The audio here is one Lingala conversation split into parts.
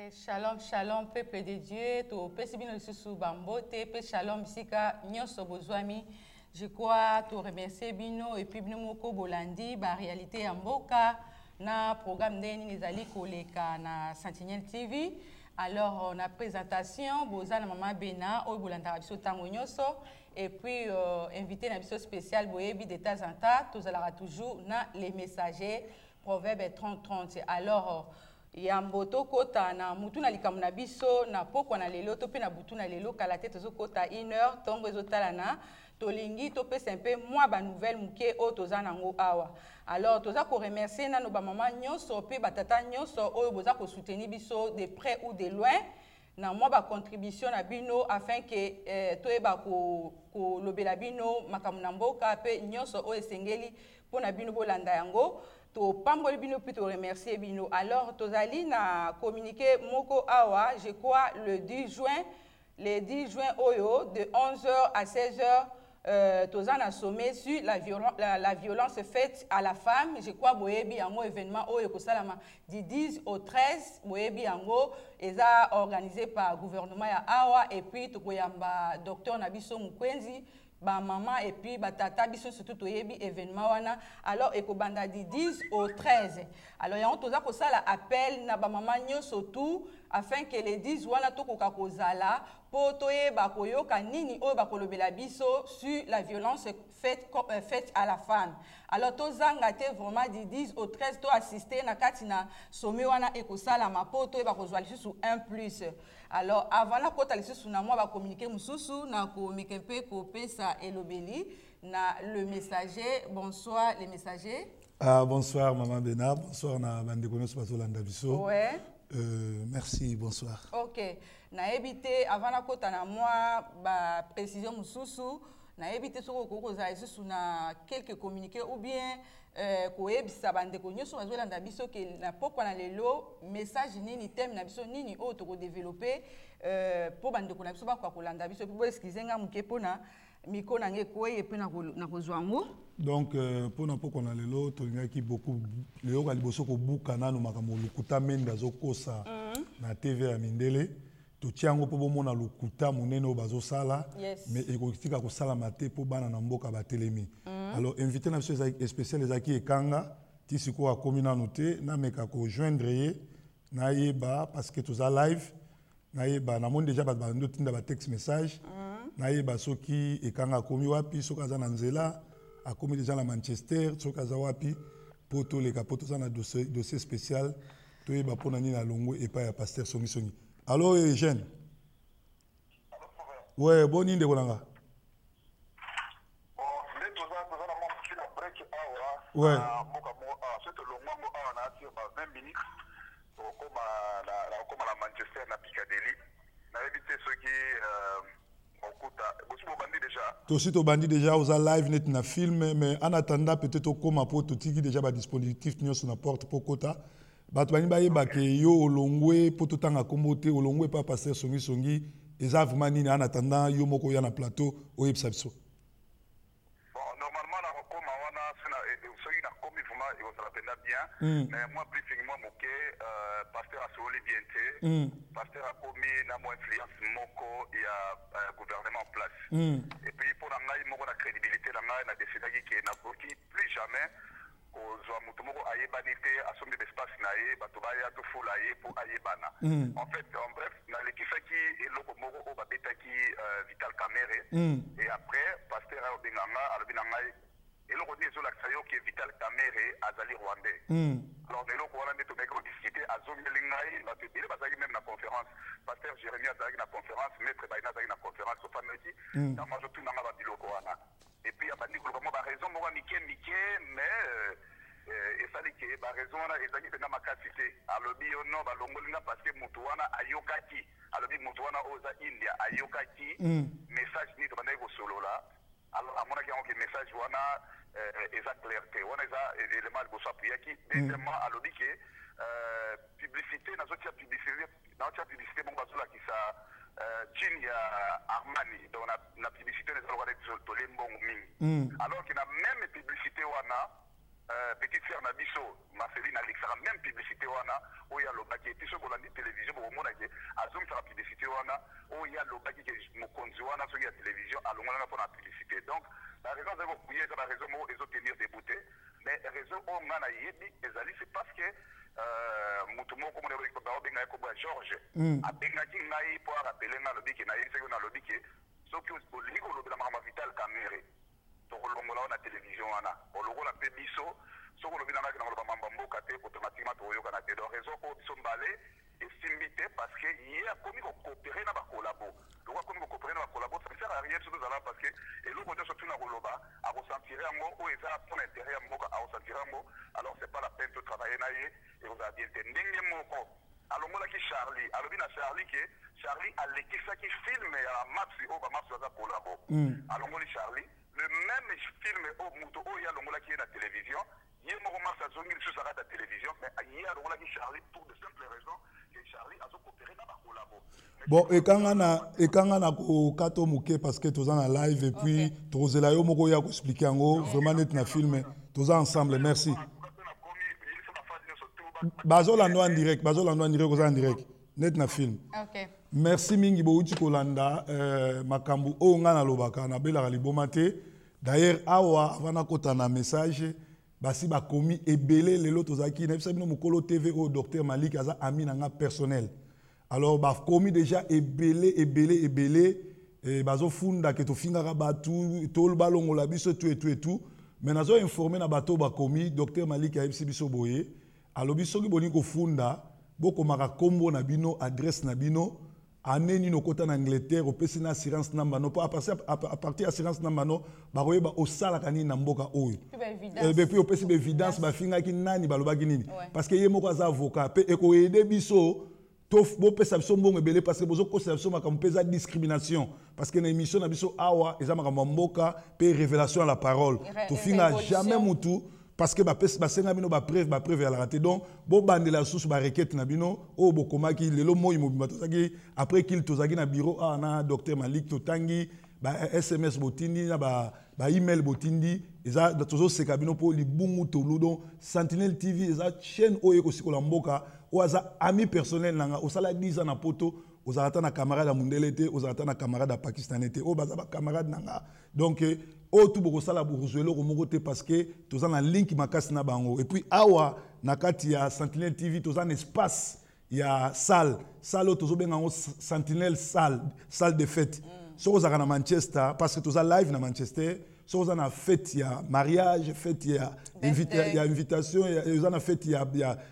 Shalom, shalom, peuple de Dieu. To pesibino susu bambote, pe shalom sika nyoso bozwami. Je crois te remercier bino et puis bino moko bolandi ba réalité ya mboka na programme ndeni nizali koleka na Sentinelle TV. Alors on a présentation boza na mama Bena o bolanda biso tango nyoso et puis invité na biso spécial boyebi de temps en temps tozalaka toujours na les messagers Proverbe 30-30. Alors Yamboto kota na mutuna likamuna biso na poko na lelo to pe na butuna lelo kala te tozo kota 1 heure tongo ezotala na tolingi to pe sempe moi ba nouvelle muke o toza nango awa. Alors toza ko remercier na no ba mama nyonso pe ba tata nyonso oyo boza ko soutenir biso de près ou de loin na moi ba contribution na bino afin que to eba ko lobela bino makamuna mboka pe nyonso o esengeli pona bino bolanda yango. To pamboli bino puis to remercier bino. Alors tozali na communiqué moko awa, je crois le 10 juin oyo de 11h à 16h tozana sommet sur la violence faite à la femme. Je crois boyebi yango événement oyo ko salama du 10 au 13 boyebi yango eza organisé par gouvernement ya awa et puis to koyamba docteur Nabiso Mukwenzi ba maman et puis ba tata biso surtout toyebi événement wana. Alors ekobanda di 10 au 13. Alors yango toza ko sala appel na ba maman nyonso tout afin que les 10 wana to koka kozala po toyeba koyoka nini oyo ba kolobela biso sur la violence faite à la femme. Alors tozanga te vraiment di 10 au 13 to assister na kati na sommet wana ekosala ma po toyeba kozwa lisusu 1+. Alors avant la kota lisusu na moi ba communiquer mususu na ko mikepe ko pesa elobeli na le messager. Bonsoir les messagers. Bonsoir maman Bena, bonsoir na bande konos bazolanda biso. Ouais. Merci, bonsoir. OK. Na éviter avant la kota na moi ba précision mususu na éviter soko kokoza lisusu na quelques communiqués ou bien koyebisa bandeko nyonso bazolanda biso ke na pokwa na lelo message nini thème na biso nini oyo toko développer po bandeko na biso bakoka kolanda biso po excuse nga muke pona miko na nge koye pe na kozwa ngo. Donc pona pokwa na lelo tolingaki beaucoup lelo ka liboso ko buka nanu makambo lukuta menda zokosa na TV ya Mindele. Totiango po bomona lukuta munene o bazosala mais ekotika ko sala mate po bana na mboka batelemi. Alors invité na biso spécial ezaki ekanga ti siko akomi nanu te na meka ko joindre ye na yeba parce que toza live na yeba na monde déjà ba ndo tinda ba text message na yeba soki ekanga akomi wapi soki aza na nzela akomi déjà na Manchester soki aza wapi po to leka po toza na dossier spécial to yeba pona nini na longo epa ya pasteur Songi Songi. Allô Eugène. Ouais, bon inde kolanga. Ouais. Aussi to bandi déjà aux live net na film mais en attendant peut-être au coma pour tout qui déjà ba dispositif nous sur la porte pour kota. Bato bani ba yeba ke yo olongwe po totanga kombote olongwe pa pasteur Songi Songi eza vraiment nini en attendant yo moko ya na plateau oyebisa biso. Bon normalement na koma wana sina soki na komi vraiment et on se rappelle bien mais moi briefing moi moké pasteur asoli bien te pasteur a komi na mo influence moko ya gouvernement en place et puis pour ngai moko na crédibilité na ngai na décidé que na bloqué plus jamais ozwa mutu moko ayebani te asombi l'espace na ye bato baya tofula ye po ayebana en fait en bref nalekisaki eloko moko oyo babetaki Vital Kamerhe et après pasteur obenganga alobi na ngai eloko nini ezolakisa yo ke Vital Kamerhe azali rwandais alors eloko wana nde tomeki kodiscute azongeli ngai bato ebele bazalaki même na conférence pasteur Jérémie azalaki na conférence maître Baina azalaki na conférence ofanaki na moi jotunanga babiloko wana et puis abandi koloba mo baraison moko mike mais esali ke baraison wana ezalaki mpenza makasi te alobi yo no balongolinga parce que motu wana ayokaki alobi motu wana oyo oza India ayokaki message nini tobandaki kosolola alors amonaki yango ke message wana eza clair te wana eza élément ya liboso apuyaki deuxièmement alobi ke publicité nazotia publicité moko bazolakisa jean ya Armani donc na publicité ezalokaka tole mbongo mingi alors que na même publicité wana petite sœur Nabiso, Marceline Alexandra, même publicité wana, où il y a le bac qui est sur la télévision, au moment où Azum fait la publicité wana, où il y a le bac qui est mokonzi wana sur la télévision, à l'ongana pour la publicité. Donc, la raison de vous couiller, c'est la raison où ils ont tenir des bouteilles, mais la raison où on a yébi, c'est parce que mutumo comme on dit que benga ko George, a benga qui naï pour rappeler na lobby qui naï, c'est que na lobby qui, sauf que le ligo lobby la mama vital caméré. Tolongola na télévision wana ologola pe biso soko lobi na ngoloba mamba mboka te automatiquement toyoka na te donc raison ko biso mbale estimbité parce que hier a commis coopérer na ba collabo donc a commis coopérer na ba collabo ça sert à rien surtout là parce que et l'autre côté surtout na goloba a ressentir ngo o eza pour l'intérêt mboka a ressentir ngo alors c'est pas la peine de travailler na ye et vous a bien ndenge moko alongola ki Charlie alobi na Charlie que Charlie a l'équipe qui filme à Max o ba Max za collabo alongoli Charlie le même film au Mouto, il y a le qui est la télévision. Il y a un Zongil sur la télévision, mais il y a le qui Charlie pour de simples raisons que Charlie a coopéré dans la collabo. Bon, et quand on a kato mouké parce que tous en a live et puis tous là yo moko ya ko expliquer ngo vraiment net na film tous ensemble merci. Bazolando en direct aux en direct net na film. OK. Merci mingi bouti kolanda makambu o nga na lobaka na bela libomate d'ailleurs awa avant na kota na message basi ba komi ebele lelo tozaki na bisabino mukolo TV au docteur Malik aza ami na nga personnel alors ba komi déjà ebele bazo funda ke to fingaka batu tol balongo la biso tout mais nazo informer na bato ba komi docteur Malik a biso boye alobi soki boni ko funda boko maka kombo na bino adresse na bino aneni no kota na Angleterre opesi na assurance namba no à partir assurance namba no bakoyeba osala kani na mboka oyo puis opesi évidence bafinga ki nani balobaki nini parce que ye moko aza avocat pe eko aider biso to bo pesa biso mbongo ebele parce que bozo kosa biso makambo pesa discrimination parce que na émission na biso awa eza makambo mboka pe révélation à la parole to finga jamais mutu parce que basenga bino ba preuve ya la raté donc bo bandela sous ba requête na bino o bokomaki lelo moyi mobimba tozaki après qu'il tozaki na bureau na docteur Malik totangi ba SMS botindi na ba email botindi eza tozo seka bino po libungu tolu donc Sentinelle TV eza chaîne oyo ko sikola mboka o aza ami personnel nanga osala 10 ans na poto ozalata na camarade ya mundele te ozalata na camarade ya pakistanais te o baza ba camarade nanga donc o tout boko sala bokozwelo ko moko te parce que toza na link makasi na bango et puis awa na kati ya Sentinelle TV toza un espace ya salle tozo benga ngo Sentinelle salle de fête so ozaka na Manchester parce que toza live na Manchester so oza na fête ya mariage fête ya invitation oza na fête ya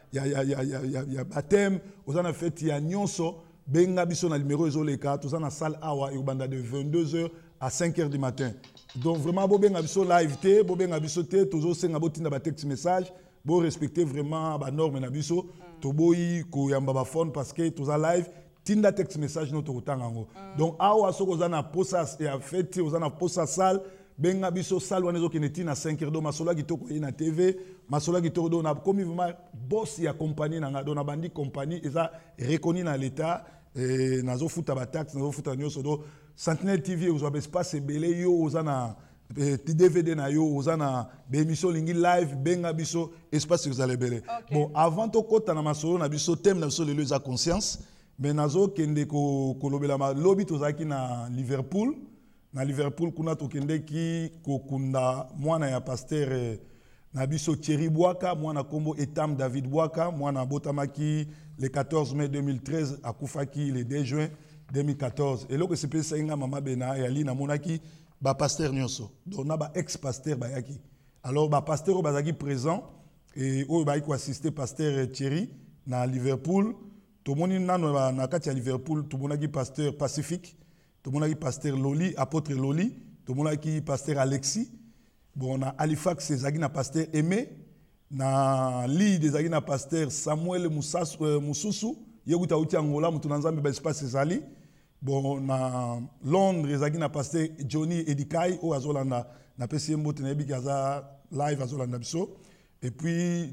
baptême oza na fête ya nyonso benga biso na numéro ezoleka toza na salle awa ekobanda de 22h à 5h du matin donc vraiment bo benga biso live te bo benga biso te tozo senga botinda ba text message bo respecter vraiment ba norme na biso to boyi ko yamba ba phone parce que toza live tinda text message no to kotanga ngo donc awa soko za na posa ya fête oza na posa salle benga biso salle wana ezokende tina 5h do masola kitoko na TV masola kitoko do na komi vraiment boss ya compagnie nanga do na bandi compagnie eza reconnu na l'état nazo futa ba taxe nazo futa nyoso do Sentinelle TV ozo ba espace belé yo ozana DVD na yo ozana be émission lingi live benga biso espace vous allez belé bon avant to kota na masolo na biso thème na biso lelo za conscience mais nazo kende ko lobela ma lobby tozaki na Liverpool kuna to kende ki ko kunda mwana ya pasteur na biso Thierry Bouaka mwana kombo Etam David Bouaka mwana botamaki le 14 mai 2013 akufaki le 2 juin 2014 et loko sepesa inga mama bena ya lina monaki ba pasteur nyonso donc na ba ex pasteur ba yaki alors ba pasteur bazaki présent et o ba ko assister pasteur Thierry na Liverpool to moni nano na kati ya Liverpool to monaki pasteur Pacifique to monaki pasteur Loli apôtre Loli to monaki pasteur Alexis bon na Halifax ezaki na pasteur Aimé na li ezaki na pasteur Samuel Mususu yeguta uti Angola mutu na Nzambe ba espace ezali bon na Londres ezaki na pasteur Johnny Edikai o azolanda na pesi mbote na yebi aza live azolanda biso et puis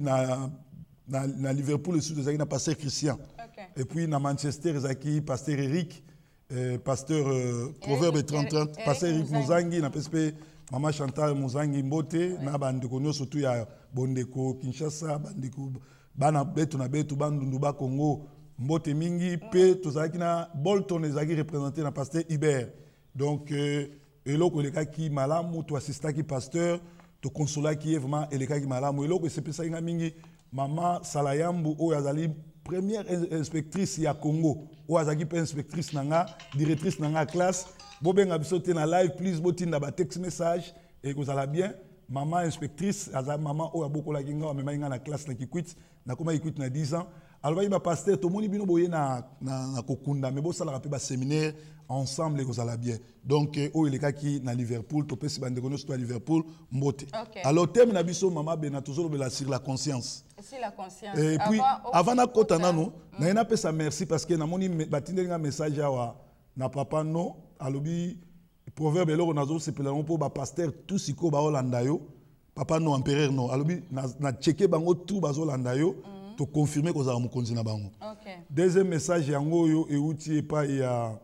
na Liverpool ezaki na pasteur Christian et puis na Manchester ezaki pasteur Eric pasteur Proverbe 30 pasteur Eric Muzangi na PSP Maman Chantal Mozangi Mbote, na bandeko nyo surtout ya bondeko Kinshasa, bandeko bana betu na betu bandundu ba Congo, Mbote mingi pe tozalaki na Bolton ezaki représenté na pasteur Hubert. Donc eloko eleka ki malamu to assistaki pasteur, to consola ki vraiment eleka ki malamu. Eloko sepesa inga mingi maman Salayambu o yazali première inspectrice ya Congo, o azaki pe inspectrice nanga, directrice nanga classe. Bobenga biso te na live, please botinda ba text message et que ça va bien. Maman inspectrice, aza maman o aboko la kinga mema inga na classe na kikwit, na koma kikwit na 10 ans. Alors ba pasteur to moni bino boye na kokunda, mais bo sala rapé ba séminaire ensemble et que ça va bien. Donc o il est qui na Liverpool, to pesi bande kono sto à Liverpool, mbote. Alors thème na biso maman bena toujours bela sur la conscience. Sur la conscience. Et puis avant na kota nano, na ina pesa merci parce que na moni batindelinga message awa na papa no alobi proverbe eloko nazo sepelano po ba pasteur tout siko ba olanda yo papa no empereur no alobi na checker bango tout bazo landa yo to confirmer ko za mukonzi na bango. Deuxième message yango yo euti epa ya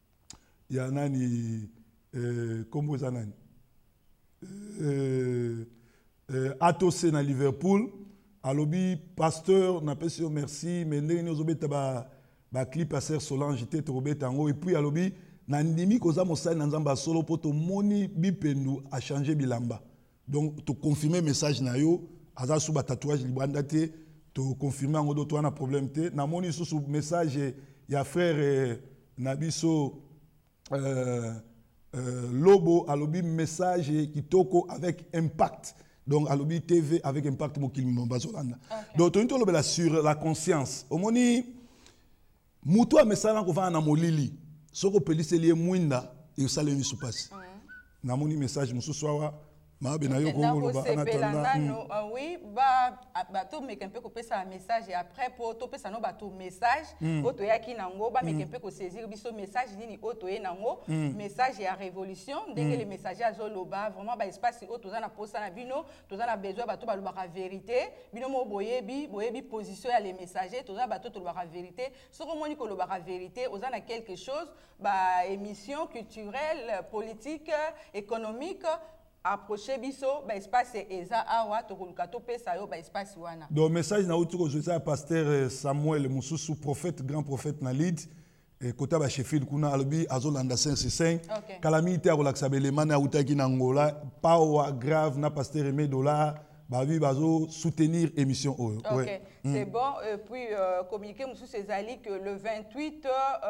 nani kombo za nani atose na Liverpool alobi pasteur na pesi yo merci mais ndenge ni ozobeta ba clip à Sœur Solange te robeta ngo et puis alobi na ndimi koza mosali na nzamba solo po to moni bipendu a changer bilamba. Donc to confirmer message na yo aza sous ba tatouage libanda te to confirmer ngo do to na problème te na moni sous message ya frère Nabiso Lobo alobi message kitoko avec impact. Donc alobi TV avec impact mokili mbazolanda. Donc to nto lobela sur la conscience. Omoni mutu a message ko va na molili. Soko pelise lié mwinda et ça le supasi. Na moni message mususu awa ma be na yo kongo ba anatanda. Oui, ba to meke mpe ko pesa message et après pour to pesa no ba to message oto yaki nango ba meke mpe ko saisir biso message nini oto ye nango message ya révolution ndenge les messages azoloba vraiment ba espace oto za na posa na bino to za na besoin ba to ba lobaka vérité bino mo boyebi position ya les messagers to za ba to lobaka vérité soko moni ko lobaka vérité oza na quelque chose ba émission culturelle politique économique approcher biso ba espace eza awa to koluka to pesa yo ba espace wana. Donc message na utuko zoza pasteur Samuel Mususu prophète grand prophète na lead et kota ba Sheffield kuna alobi azolanda 565 calamité a relaxa belema na utaki na Angola power grave na pasteur Aimé Dollar bavi bazo soutenir émission oyo. C'est bon puis communiquer musu Césali que le 28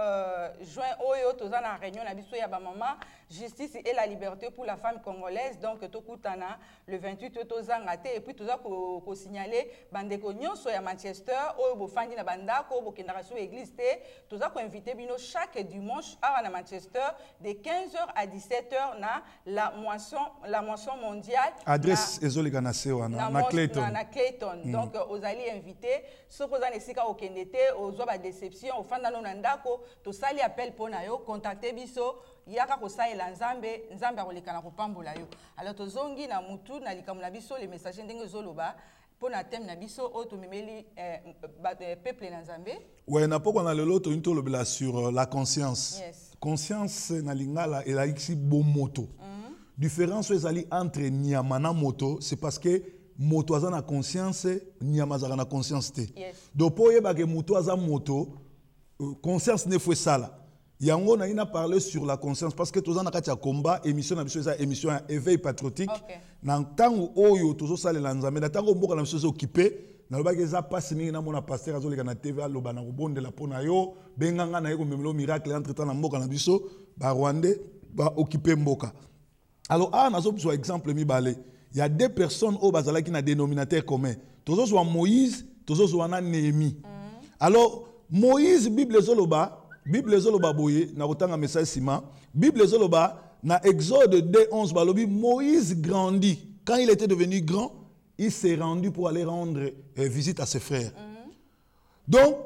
juin oyo toza na réunion na biso ya ba maman justice et la liberté pour la femme congolaise donc tokutana le 28 tozanga te et puis toza ko signaler bandeko nyonso ya Manchester oyo bofandi na bandako bokendaka so église te toza ko inviter bino chaque dimanche à na Manchester de 15h à 17h na la moisson mondiale adresse ezoleka na sewa na Clayton donc ozali invité soko za nesika okende te ozwa ba déception ofanda no na ndako tosali appel pona yo contacter biso yaka kosalela nzambe akoleka na kopambola yo. Alors tozongi na mutu na likambo na biso les messages ndenge zoloba pona thème na biso oto memeli peuple na nzambe. Ouais na poko na lelo to into lobela sur la conscience. Conscience na lingala elaki bomoto. Différence ezali entre nyama na moto c'est parce que moto aza na conscience nyama za na conscience te. Donc po yeba ke moto aza moto conscience ne faut ça là. Yango na ina parler sur la conscience parce que toza na kati ya combat émission na biso eza émission ya éveil patriotique na ntango oyo tozo salela nzambe na ntango mboka na biso zo occupé na lobaki eza passe mingi na mona pasteur azoleka na TV aloba na kobondela pona yo benganga na yeko memelo miracle entre temps na mboka na biso ba Rwandais ba occuper mboka. Alors nazo besoin exemple mibale. Il y a deux personnes au bazala qui na dénominateur commun. Tozo soit Moïse, tozo soit na Néhémie. Alors Moïse Bible zoloba boye na kotanga message sima. Bible zoloba na Exode 2:11 balobi Moïse grandit. Quand il était devenu grand, il s'est rendu pour aller rendre visite à ses frères. Donc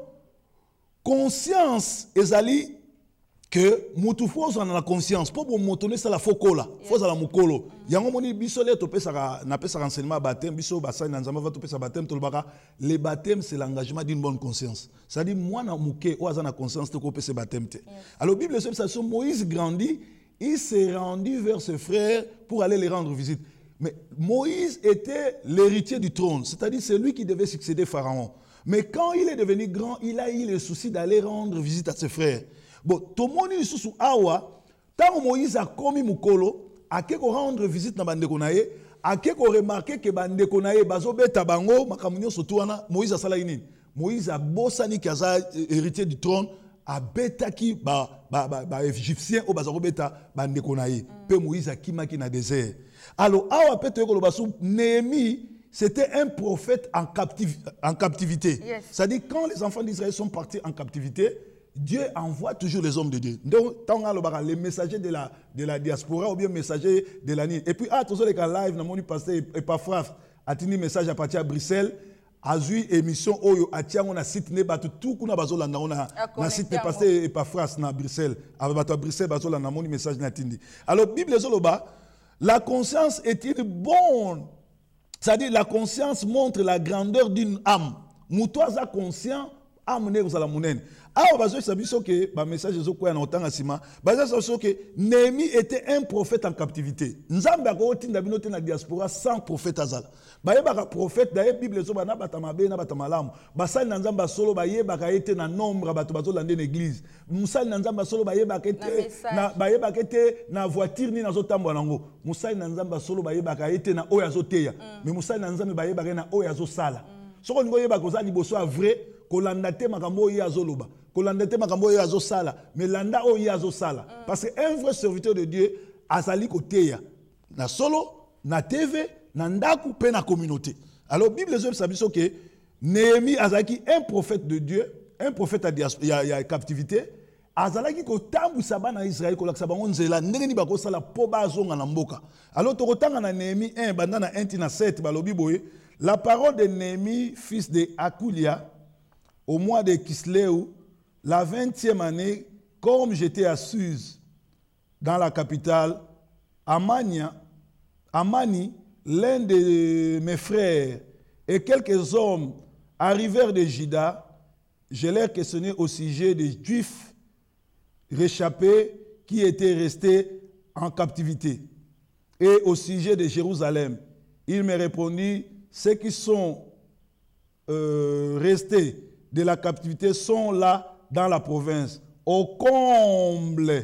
conscience ezali que mutu foza na conscience pour motoner ça la fokola foza la mukolo yango moni biso le to pesa na pesa renseignement baptême biso basali na nzamba va to pesa baptême to lobaka le baptême c'est l'engagement d'une bonne conscience c'est-à-dire moi na muke o aza na conscience to ko pesa baptême te. Alors Bible c'est ça Moïse grandit il s'est rendu vers ses frères pour aller les rendre visite. Mais Moïse était l'héritier du trône, c'est-à-dire c'est lui qui devait succéder Pharaon. Mais quand il est devenu grand, il a eu le souci d'aller rendre visite à ses frères. Bon, tomoni sous awa, tant Moïse a commis mukolo, a quelque rendre visite na bande konaye, a quelque remarqué que bande konaye bazo beta bango makamunyo sotuana Moïse a sala ini. Moïse a bossani kaza héritier du trône, a beta ki ba égyptien au bazo beta bande konaye. Pe Moïse a kimaki na désert. Alors awa pete ko lobasu Néhémie, c'était un prophète en captivité. Yes. C'est-à-dire quand les enfants d'Israël sont partis en captivité, Dieu envoie toujours les hommes de Dieu. Donc, les messagers de la diaspora ou bien messagers de la nuit. Et puis, tous les cas live, nous avons passé Epaphras, a tenu message à partir de Bruxelles, a eu émission, a tenu on a site, tout qu'on a besoin on a site passé Epaphras à Bruxelles. À Bruxelles, on a un message. Alors, Bible Zoloba, la conscience est une bonne. C'est-à-dire, la conscience montre la grandeur d'une âme. Moutoisa conscient, âme n'est pas la mounène. Alors, bazo sabiso que ba message zo ko na otanga sima bazo sabiso que Néhémie était un prophète en captivité. Nzambe akotinda binote na diaspora sans prophète azala. Bayeba prophète da Bible zo bana batamabe na batamalamu. Basali na Nzamba solo bayeba ka ete na nombre bato bazo lande na église. Musali na Nzamba solo bayeba ka ete na voiture ni na zo tambo nango. Musali na Nzamba solo bayeba ka ete na oya zo teya. Mais musali na Nzambe bayeba ka na oya zo sala. Soko ngo yeba ko za liboso a vrai kolanda te makambo ya zoloba. Kolanda te makambo ya zo sala, mais landa o ya zo sala. Parce qu'un vrai serviteur de Dieu azali koteya na solo, na TV, na ndaku pe na communauté. Alors Bible zo sabiso que Néhémie azaki un prophète de Dieu, un prophète à captivité, azalaki ko tambu sabana Israël ko laksa bango nzela ndenge ni bako sala po bazonga na mboka. Alors to kotanga na Néhémie 1 bandana 1 tina 7 balobi boye, la parole de Néhémie fils de Akulia au mois de Kisléu, la 20e année, comme j'étais à Suse, dans la capitale, Amani, l'un de mes frères, et quelques hommes arrivèrent de Juda. Je leur questionnais au sujet des Juifs réchappés qui étaient restés en captivité, et au sujet de Jérusalem. Il me répondit, ceux qui sont restés de la captivité sont là dans la province, au comble.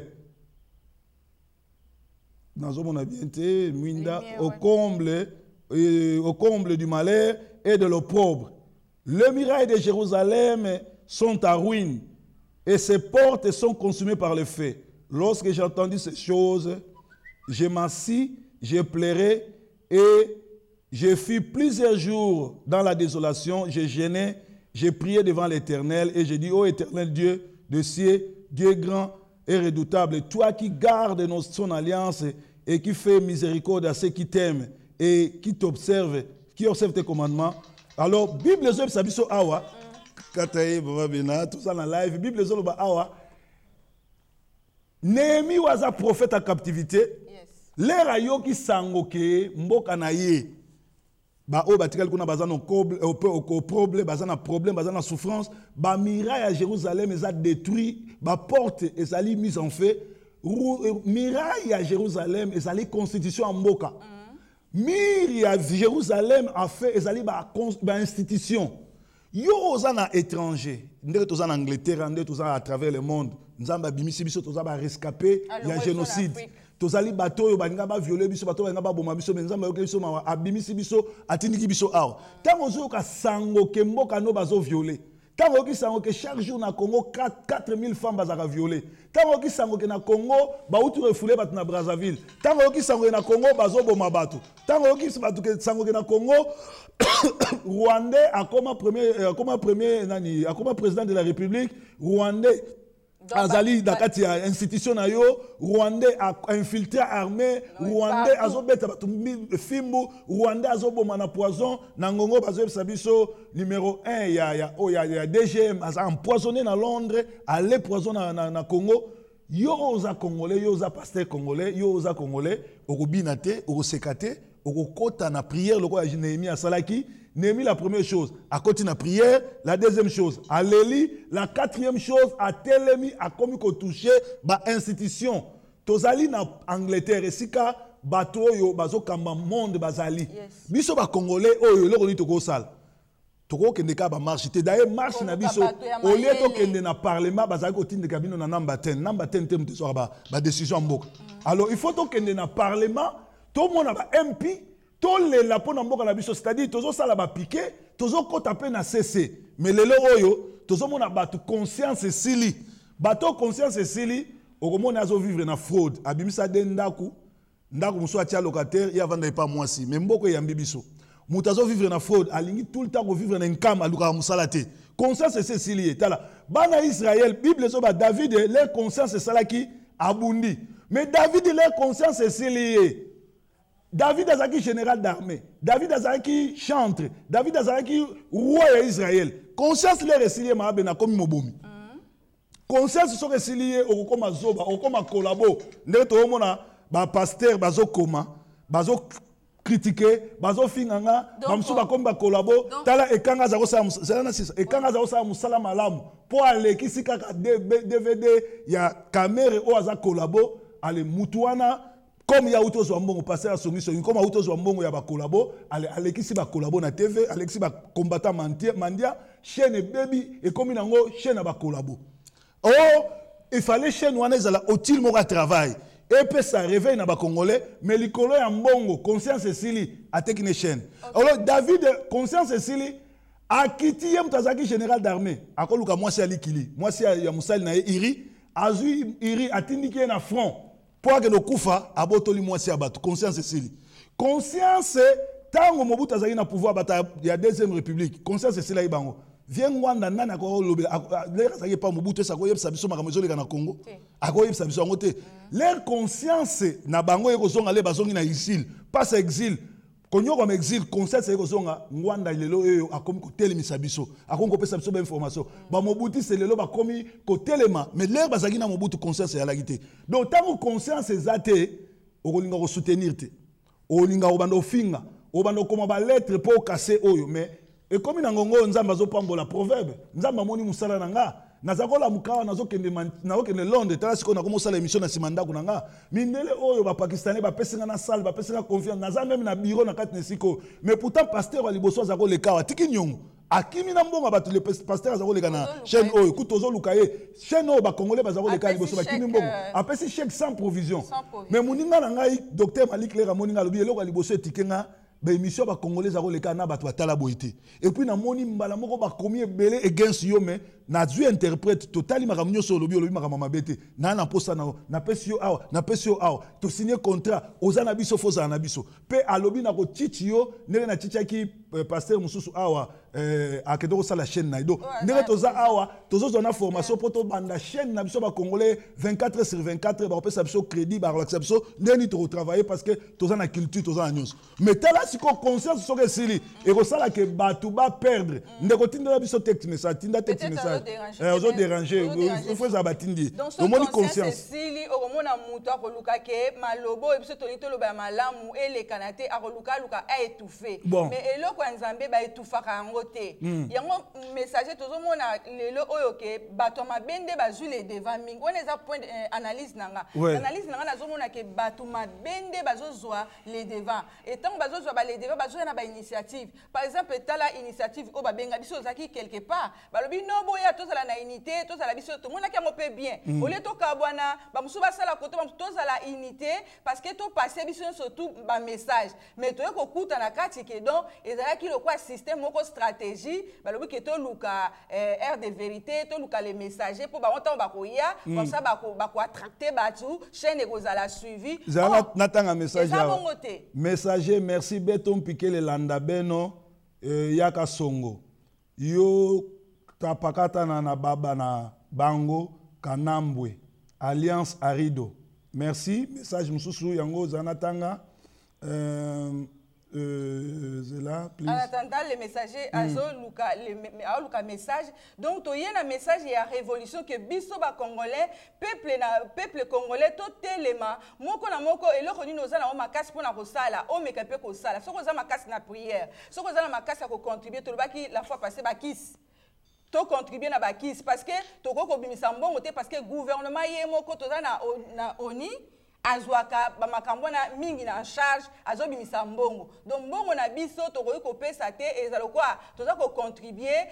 Au comble du malheur et de l'opprobre. Les murailles de Jérusalem sont à ruine et ses portes sont consumées par le feu. Lorsque j'ai entendu ces choses, je m'assis, je pleurais et je fus plusieurs jours dans la désolation, je gênais. J'ai prié devant l'Éternel et j'ai dit, ô Éternel Dieu de cieux, Dieu grand et redoutable, toi qui gardes son alliance et qui fais miséricorde à ceux qui t'aiment et qui t'observent, qui observent tes commandements. Alors, Bible Zob Sabiso Awa, Kataye, Baba Bena, tout ça dans la live, Bible Zob Awa, Néhémie was un prophète en captivité, l'air ayo qui sangoke, mboka na ye. Ba o batikal kuna bazana au problème bazana problème bazana souffrance ba miraille à Jérusalem les a détruit ba porte et ça li mise en feu miraille à Jérusalem et ça li constitution en mboka miraille à Jérusalem a fait et ça li ba institution yo ozana étranger ndé tozana Angleterre ndé tozana à travers le monde nzamba bimisi biso tozaba rescapé il y a génocide tozali bato yo baninga ba violer biso bato baninga ba boma biso nzamba yoke biso ma abimisi biso atindiki biso awa tango zo ka sango ke mboka no bazo violer tango ki sango ke chaque jour na Congo 4000 femmes bazaka violer tango ki sango ke na Congo ba utu refoulé bato na Brazzaville tango ki sango na Congo bazo boma bato tango ki bato ke sango ke na Congo Rwandais a comme président de la République rwandais Azali dakati ya institution na yo Rwandais a infiltré armée Rwandais azobeta fimbu Rwandais azoboma na poison na ngongo bazo sabiso numéro 1 ya DGM a empoisonné na Londres aller poisonner na Congo yo oza congolais yo oza pasteur congolais yo oza congolais okobinate okosekate okokota na prière loko ya Néhémie asalaki Néhémie la première chose, à côté de la prière, la deuxième chose, à l'éli, la quatrième chose, à Télémi, à comme qu'on touché, bah institution. tozali na Angleterre esika bato oyo bazokamba monde bazali biso ba congolais oyo eloko nini tokosala tokokende ka ba marche te d'ailleurs marche na biso au lieu tokende na parlement bazali kotindika bino na number 10 te mteso ba décision mboka alors il faut tokende na parlement to mona ba MP to lela pona mboka na biso c'est-à-dire tozo sala ba piqué tozo kota pe na CC mais lelo oyo tozo mona bato conscience sili bato conscience sili okomona azo vivre na fraude abimisa de ndaku muso atia locataire ya vanda pas moi si mais mboko ya mbibiso mutazo vivre na fraude alingi tout le temps ko vivre na nkam aluka musala te conscience c'est sili tala bana Israël Bible so ba David leur conscience salaki abundi mais David leur conscience c'est sili David azaki général d'armée David azaki chantre David azaki roi d'Israël conscience leur sili ma bena komi mobomi conscience so resilié okoma zoba okoma kolabo ndeko to mona ba pasteur bazo koma bazo critiquer bazo finganga bamsu ba komba kolabo tala ekanga za kosa musala sisa ekanga za kosa musala malamu po alekisi kaka DVD ya caméra o aza kolabo ale mutuana comme ya uto zo mbongo passer à songiso comme uto zo mbongo ya ba kolabo ale alekisi ba kolabo na TV alekisi ba combattant mandia chaîne baby et comme nango chaîne ba kolabo. Oh, il fallait chez nous au-il mora travail. Et puis ça réveille na ba congolais, mais les colo ya mbongo, conscience sili a tekine chaîne. Alors David conscience sili a quitté yem tazaki général d'armée. Akoluka moi c'est alikili. Moi c'est ya musali na iri, azui iri atindiki na front. Pour que le kufa abotoli moi c'est abatu conscience sili. Conscience tango Mobutu azaki na pouvoir bata ya deuxième république. Conscience sili ibango. Viens Rwanda nana ko lobela l'air ça pas Mobutu ça ko yebisa biso makambo ezoleka na Congo ako yebisa biso ngote leur conscience na bango ekozonga le bazongi na exil pas exil konyo comme exil conscience ekozonga Rwanda lelo eyo akomi ko telemisa biso akomi ko pesa biso ba information ba Mobutu c'est lelo ba komi ko telema mais l'air bazaki na Mobutu conscience ya lagité donc tant conscience ezate okolinga ko soutenir te olinga obando finga obando koma ba lettre pour casser oyo mais et comme il ngongo nzamba zo pambola proverbe nzamba moni musala nanga nazakola mukawa nazokende nazokende Londres tala siko na komosala émission na simanda kunanga mindele oyo ba pakistanais ba pesinga na salle ba pesinga confiance naza même na bureau na katne siko mais pourtant pasteur wa liboso azako lekawa tiki nyongo akimi na mbonga batu le pasteur azako leka na chaîne oyo kutozo lukaye chaîne oyo ba congolais bazako leka liboso ba kimi mbongo apesi chèque sans provision mais muninga na ngai docteur Malik Lera moninga lobi eloko liboso etikenga ba émission ba congolais za koleka na batu batala boité et puis na moni mbala moko ba komi belé against yo mais na dû interprète totali makamnyo so lobi makamama mabete na posa na pesi yo awa to signer contrat ozana biso foza na biso pe alobi na ko titi yo ndenge na titi ki pasteur mususu awa akedo ko la chaîne na ido ndenge toza awa tozo na formation poto banda chaîne na biso ba congolais 24/24 ba pesa biso crédit ba relaxer biso ndeni to travailler parce que toza na culture toza na news mais tala siko conscience so que sili et ko sala que batu ba perdre ndeko tinda biso texte message tinda texte message aux déranger il faut ça batindi au monde conscience sili au mona muto akoluka ke malobo e biso tolito lo ba malamu ele kanate akoluka luka a étouffé mais eloko nzambe ba étouffaka ngote yango message tozo mona lelo oyo ke bato mabende bazule devant mingi on eza point analyse nanga nazo mona ke bato mabende bazozwa les devant et tant bazozwa ba les devant bazozwa na ba initiative par exemple tala initiative o babenga biso zaki quelque part balobi no boya tozala na unité tozala biso to mona ki ngope bien au lieu to kabwana ba musu basala koto ba tozala unité parce que to passer biso surtout ba message mais to ko kuta na kati ke donc ezala ki le quoi système moko stratégie balobi ke to luka air de vérité to luka les messagers pour ba onta ba koya comme ça ba ko attracter batu chaîne ekozala suivi zala natanga message messager merci beton piquer le landa beno yaka songo yo tapakata na baba na bango kanambwe alliance arido merci message mususu yango zanatanga là en attendant les messagers azo luka message donc to yena message ya révolution que biso ba congolais peuple congolais to telema moko na moko eloko nino ozana o makasi pona ko sala o meka pe ko sala soko za makasi na prière soko za makasi ko contribuer to baki la fois passée ba kiss to contribuer na bakis parce que to ko bimisa mbongo te parce que gouvernement yemo ko to na oni azwaka bamakambo na mingi na charge azobimisa mbongo donc mbongo na biso tokoki kopesa te ezala kwa toza ko contribuer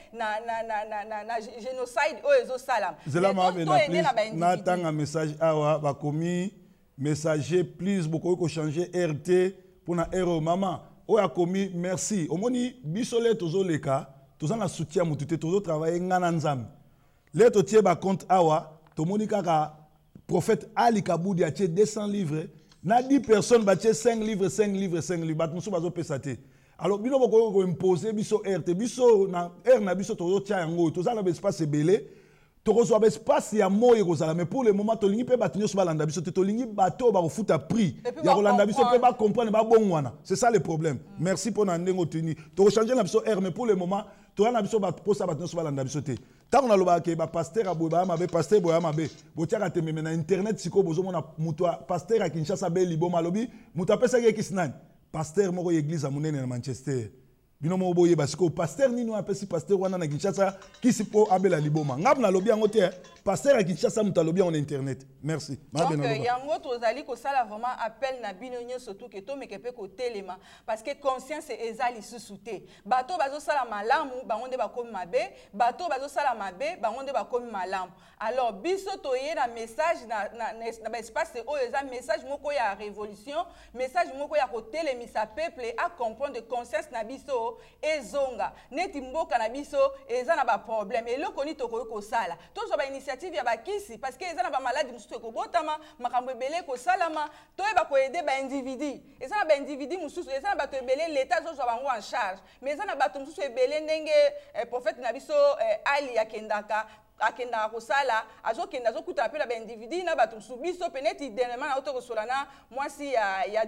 na génocide oyo ezosalama zela mabe na tanga message awa bakomi messager please bokoki ko changer RT pour na erreur mama oyo akomi merci omoni biso le tozoleka toza na soutien mutu te tozo travailler ngana nzambe le totie ba compte awa tomoni kaka prophète Ali Kaboudi a 200 livres na 10 personnes ba 5 livres 5 livres 5 livres bat muso bazo pesate alors bino boko ko imposer biso RT biso na na biso tozo tia yango toza na espace belé tozo ba espace ya moyo kozala mais pour le moment tolingi pe batinyo so balanda biso tolingi bato ba kofuta prix ya kolanda biso pe ba comprendre ba bongwana c'est ça le problème merci pour na ndengo tuni to changer na biso mais pour le moment to na biso ba posa batinyo so balanda biso te tant on a loba ke ba pasteur aboba mabe pasteur boya mabe botiaka te meme na internet siko bozomona muto pasteur a Kinshasa be liboma lobi muto apesa ke kisinani pasteur moko église amunene na Manchester bino mo boye basiko pasteur nino apesi pasteur wana na Kinshasa kisipo abela liboma ngap na lobi yango te pasteur a Kinshasa muto lobi en internet merci donc yango tozali ko sala vraiment appel na bino nyonso tout ke to meke pe ko telema parce que conscience ezali susute bato bazo sala malamu bango nde bakomi mabe bato bazo sala mabe bango nde bakomi malamu alors biso toye na message na ba espace oyo eza message moko ya révolution message moko ya ko telemisa peuple a comprendre conscience na biso ezonga neti mboka na biso eza na ba problème eloko ni tokoki kosala tozo ba initiative ya bakisi parce que eza na ba maladie mususu ekobotama makambo ebele kosalama toyeba ko aider ba individu eza na ba individu mususu eza na bato ebele l'état zozwa bango en charge mais eza na bato mususu ebele ndenge prophète na biso Ali akendaka akenda kosala azokenda azokuta pe na ba individu na bato subiso peneti dernièrement na otokosola na mwasi ya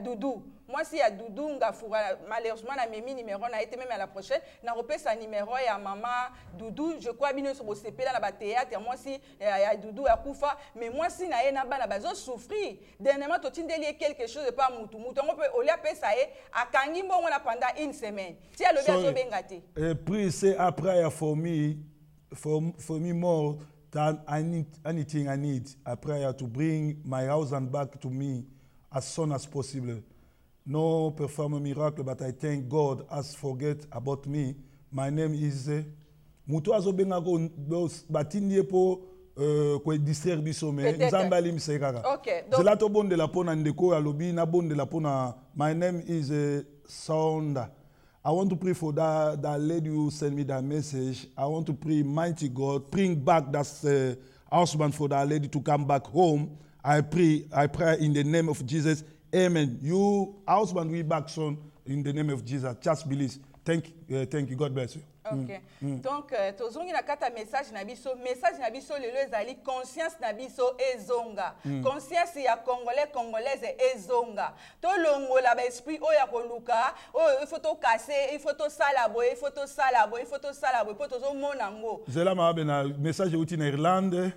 Dudu ngafura malheureusement na memi numéro na été même à la prochaine na repesa numéro ya mama Dudu je crois bino so bosepela na ba théâtre mwasi ya Dudu akufa mais mwasi na ye na bana bazo souffrir dernièrement to tindeli quelque chose pas mutu ngo pe olia pesa ye akangi mbongo na pendant une semaine ti alobi azobenga te puis c'est après ya for me more than anything I need. I pray to bring my husband back to me as soon as possible. No perform a miracle, but I thank God as forget about me. My name is Mutu azobenga go batindie po ko distraire biso me nzambali msekaka. Okay. Zelato bonde la pona ndeko ya lobi na bonde la pona. My name is Sonda. I want to pray for that lady who sent me that message. I want to pray, mighty God, bring back that husband for that lady to come back home. I pray in the name of Jesus. Amen. You husband will back soon in the name of Jesus. Just believe. Thank you. God bless you. Ok. Donc, tozongi na kata message na biso lelo ezali conscience na biso ezonga. Conscience ya congolaise ezonga. To longola ba esprit oya koluka, il faut to casser, il faut to salabo, il faut to salabo, po tozo mona ngo. Zela mabe na message uti na Irlande.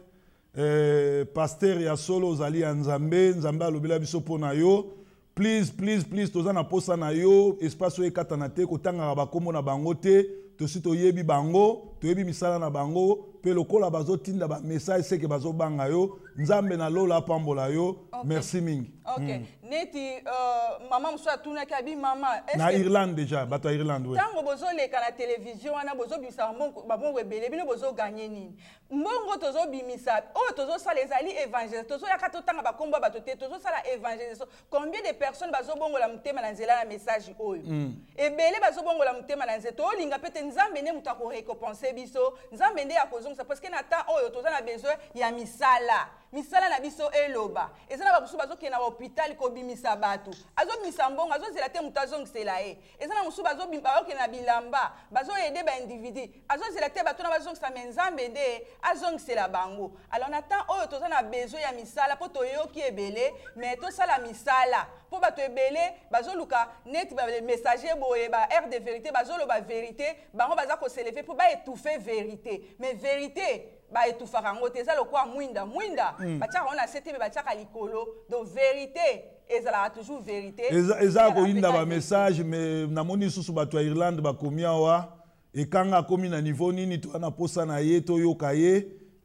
Pasteur ya solo zali ya Nzambe alobela biso pona yo. Please, toza na posa na yo, espace oyo ekata na te, kotanga bakombo na bango te, tosi toyebi bango, toyebi misala na bango, pe lokola bazo tinda ba message seke bazo banga yo, Nzambe na lola pambola yo, merci mingi. Ok. Neti maman muso atuna kabi mama. Na Irlande déjà, bato Irlande oui. Tango bozo leka na télévision wana bozo bimisa mbongo ebele bino bozo gagner nini. Mbongo tozo bimisa, tozo sala ezali évangile, tozo yaka totanga bakombo bato te, tozo sala évangile. Combien de personnes bazo bongo la mutema na nzela na message oyo. Ebele bazo bongo la mutema na nzela, to linga pete Nzambe ne muta ko récompenser biso, Nzambe nde akozongisa parce que na ta oyo tozo na besoin ya misala na biso eloba ezana ba musu bazokena na hôpital ko bimisa bato azobimisa mbongo azozela te mutu azongisela ye ezana musu bazokena na bilamba bazoyede ba individu azozela te bato na bazongisa Nzambe nde azongisela bango alors na temps oyo toza na besoin ya misala po toyoki ebele mais tosala misala po bato ebele bazoluka neti ba messager boye ba air de vérité bazoloba vérité bango baza ko s'élever po ba étouffer vérité mais vérité ba etufaka ngo te eza lokwa mwinda batiaka ona sete me batiaka likolo donc vérité ezalaka toujours vérité eza koyinda ba message mais namoni susu bato ya Irlande bakomi awa ekanga akomi na niveau nini to ana posa na ye toyoka ye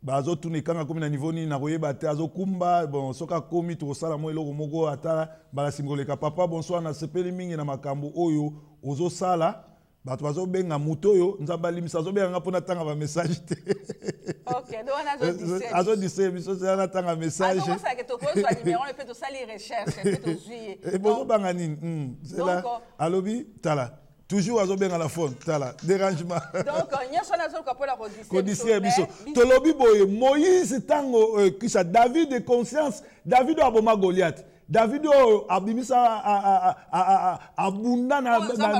bazo tuni kanga komi na niveau ni na koyeba te azo kumba bon soka komi to sala mo eloko moko ata bala simboleka papa bonsoir na sepeli mingi na makambo oyo ozo sala bato bazo benga muto oyo nzamba limisa zo benga pona tanga ba message te. OK, donc on a dit azo dise biso c'est na tanga message. Ah, ça que to ko so numéro on peut to sali recherche peut to juillet. Et bonzo banga nini c'est là alobi tala toujours azo benga la phone tala dérangement. Donc nyoso na zo ko pola ko dise biso tolobi boye Moïse tango kisa David de conscience David aboma Goliath David abimisa abunda na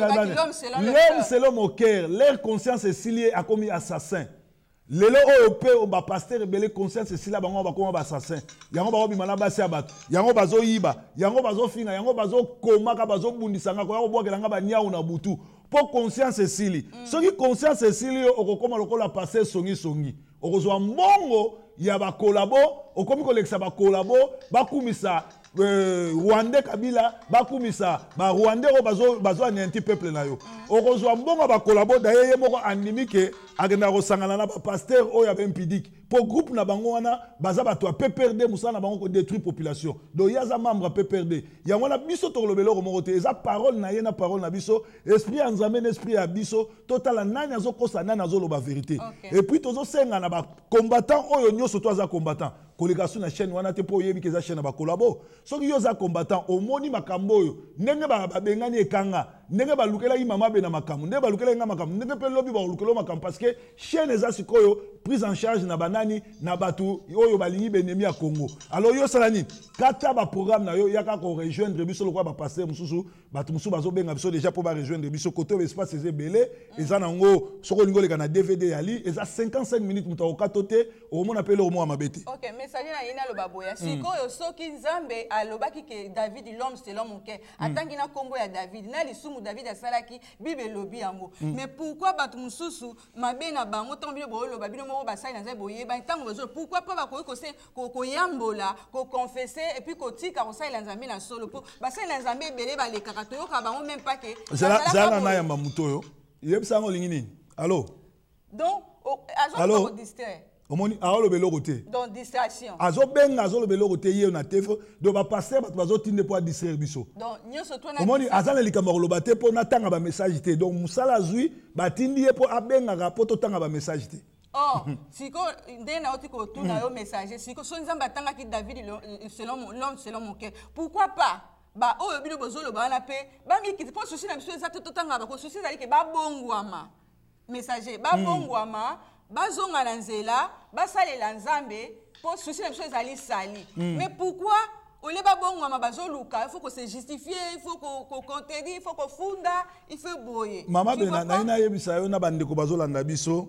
l'homme selon mon cœur leur conscience est liée à comme assassin lelo oyo ba pasteur belé conscience est liée bango ba comme ba assassin yango ba bimana basi abato yango bazo yiba yango bazo finga yango bazo koma ka bazo bundisanga ko yango bokelanga ba nyau na butu pour conscience est liée soki conscience est liée okokoma lokola passer songi okozwa mbongo ya ba kolabo okomi kolekisa ba kolabo bakumisa Rwandais Kabila bakumisa ba Rwandais bazo anéanti peuple na yo okozwa mbongo ba kolabo daye moko andimike agenda kosangana na ba pasteur oyo ya impidique pour groupe na bango wana baza bato PPRD musana bango ko détruire population do yaza membre PPRD yango na biso to lobelo moko te eza parole na ye na parole na biso esprit ya nzambe na esprit ya biso total nani azokosa nani azoloba vérité et puis tozo senga na ba combattant oyo nyoso to aza combattant kolekation na chaîne wana te po yebi keza chaîne ba kolabo soki yo za combattant omoni makambo oyo ndenge ba bengani ekanga ndenge ba lukela yi mama be na makambo ndenge ba lukela nga makambo ndenge pe lobi ba lukelo makambo parce que chaîne eza sikoyo prise en charge na banani na batu oyo balingi benemi ya Congo alors yo sala nini kata ba programme na yo yaka ko rejoindre biso lokwa ba passer mususu batu mususu bazo benga biso déjà pour ba rejoindre biso côté espace eze belé eza nango soko lingo leka na DVD yali eza 55 minutes muta katote o mona pele o mo mabete. OK, message na yina lo baboya sikoyo soki Nzambe alobaki ke David l'homme c'est l'homme ke atangi na kombo ya David na lisumu David asalaki bible lobi yango mais pourquoi batu mususu mabe na bango tombi bo lo babino mo basai na za boye ba ntango bezo pourquoi pas ba ko yambola ko confesser et puis ko tika ko sai la Nzambe na solo pour basai na Nzambe belé ba le kakato yo ka bango même pas que zala na yamba mutoyo yebisa ngo lingi nini allo donc azo ko distraire omoni aolo beloko te donc distraction azo benga azo beloko te ye na tefo do ba passer bato bazo tinde po distraire biso donc nyoso to na omoni azana likambo koloba te po na tanga ba message te donc musala zui batindi ye po abenga ka po to tanga ba message te. Oh, siko ndena oti ko tuna yo message siko so Nzamba tanga ki David selon l'homme selon mon cœur pourquoi pas ba oyo bino bozolo ba na pe ba mi ki po souci na biso za to tanga ba ko souci zali ke ba bongwama messager ba bongwama bazonga na nzela basalela Nzambe po souci na biso ezali sali mais pourquoi ole ba bongwama bazoluka il faut que se justifier il faut qu'on contredire il faut qu'on funda il faut boyer mama bena na ina yebisa yo na bandeko bazolanda biso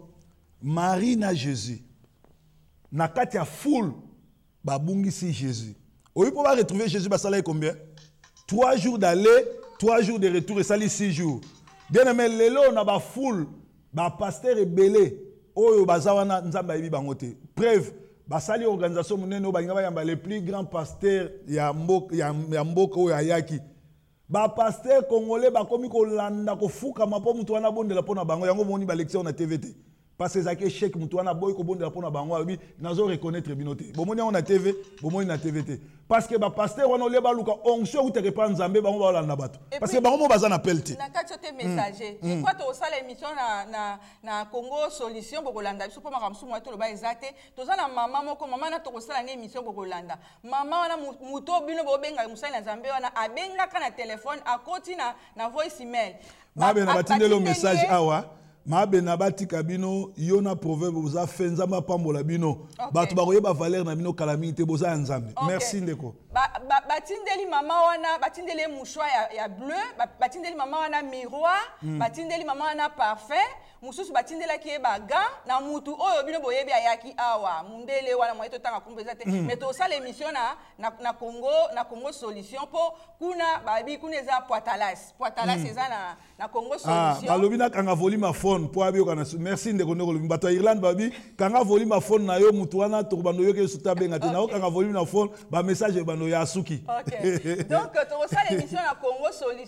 Marie na Jésus na kati ya foule babungisi Jésus oyi po ba retrouver Jésus basala combien 3 jours d'aller 3 jours de retour et sali 6 jours bien aimé lelo na ba foule ba pasteur ebele oyo bazawana Nzamba yebi bango te preuve basali organisation munene balinga bayamba les plus grands pasteurs ya mboka oyo ayaki ba pasteur congolais bakomi kolanda kofuka mapo mutu wana bondela pona bango yango moni ba lecture na TVT parce que zaki échec mutu wana boy ko bondela pona bango abi nazo reconnaître binote bomoni on na TV bomoni na TVT parce que ba pasteur wana le baluka onction utere pa Nzambe bango ba landa bato parce que bango mo bazana pelte na kati messager je crois to sala émission na Congo solution bokolanda biso po makamsu mo to lo ba ezate to za na mama moko mama na to kosala na émission bokolanda mama wana muto bino bo benga musala na Nzambe wana abenga kana téléphone akoti na voice email mabe na batindelo message awa mabe na batika bino yona proverbe boza fenzama pambola bino bato bakoyeba valeur na bino calamité boza Nzambe merci ndeko batindeli mama wana batindeli mouchoir ya bleu batindeli mama wana miroir batindeli mama wana parfum mususu batindelaki ye baga na mutu oyo bino boyebi ayaki awa mundele wana moye totanga kompreza te mais tosala émission na Congo solution po kuna babi kuna eza poitalas eza na Congo solution balobi na kanga volume phone po abi okana merci ndeko ndeko lobi bato ya Irlande babi kanga volume phone na yo mutu wana to bando yoke suta benga te na kanga volume na phone ba message bando lelo ya suki. OK. Donc to ça l'émission na Congo Solution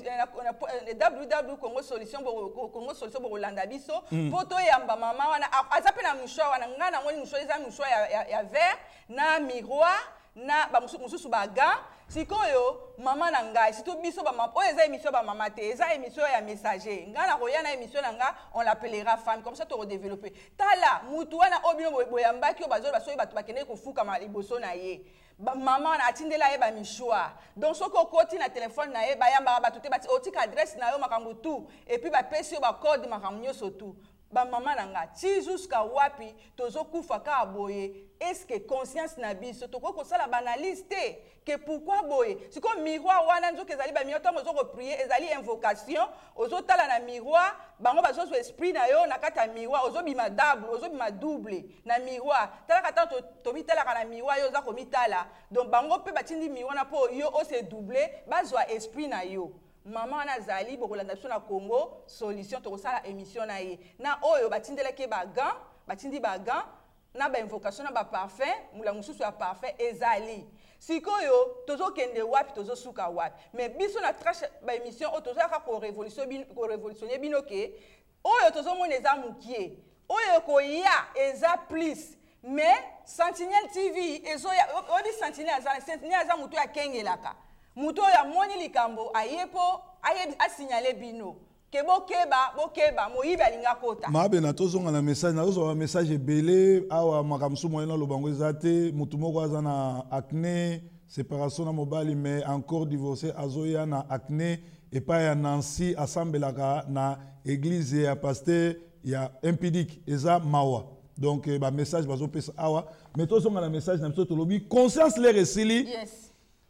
www Congo Solution pour Rolanda biso poto yamba mama wana azape na mouchoir wana ngana ngoni mouchoir eza mouchoir ya vert na miroir na ba mususu baga sikoyo mama na ngai sito biso ba mama oyo eza émission ba mama te eza émission ya messager ngana roya na émission na nga on l'appellera femme comme ça to redévelopper tala mutu wana obino boyambaki o bazo baso bato bakende kofuka ma liboso na ye maman a tindela ye ba mishwa donc soko koti na téléphone na ye ba yamba ba tuté ba otika adresse na yo makambo tout et puis ba pesi yo ba code makambo nyoso tout ba maman nanga ti jusqu'à wapi tozo kufa ka boye est-ce que conscience na biso to ko sala banalité que pourquoi boye siko miroir wana nzo kezali ba miroir to zo prier ezali invocation ozo tala na miroir bango bazo so esprit na yo na kata miroir ozo bima double na miroir tala kata to mitala na miroir yo za ko mitala donc bango pe batindi miroir na po yo o se doubler bazwa esprit na yo maman na zali bokolanda biso na Congo Solution to sala émission na ye na oyo batindeleke batindi bagan na ba invocation na ba parfum mula mususu ya parfum ezali sikoyo tozo kende wapi tozo suka wapi mais biso na trash ba émission o tozo ka ko révolutionner binoke oyo tozo moneza mukie oyo ko ya eza plus mais Sentinelle TV ezo ya odi Sentinelle za mutu ya kengelaka muto ya moni likambo ayepo a signaler bino ke bokeba moyibi alinga kota mabe na tozonga na message na tozo message ebele awa makamsu moyena lobango ezate mutu moko aza na acné séparation na mobali mais encore divorcé azoya na acné et pas ya Nancy assemblaka na église ya pasteur ya impidique eza mawa donc ba message bazo pesa awa mais tozonga na message na biso tolobi conscience les resili yes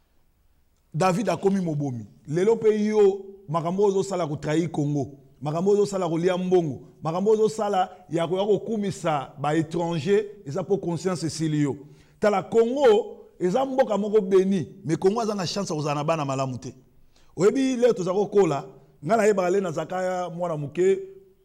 David a commis mobomi. Lelo pe yo makambo ozo sala ko trahir Congo. Makambo ozo sala ko lia mbongo. Makambo ozo sala ya ko kumisa ba étranger eza pour conscience esilio. Tala Congo eza mboka moko béni mais Congo aza na chance ozana bana malamu te. Oyebi leo tozako kola ngala yeba le na zakaya mwana muke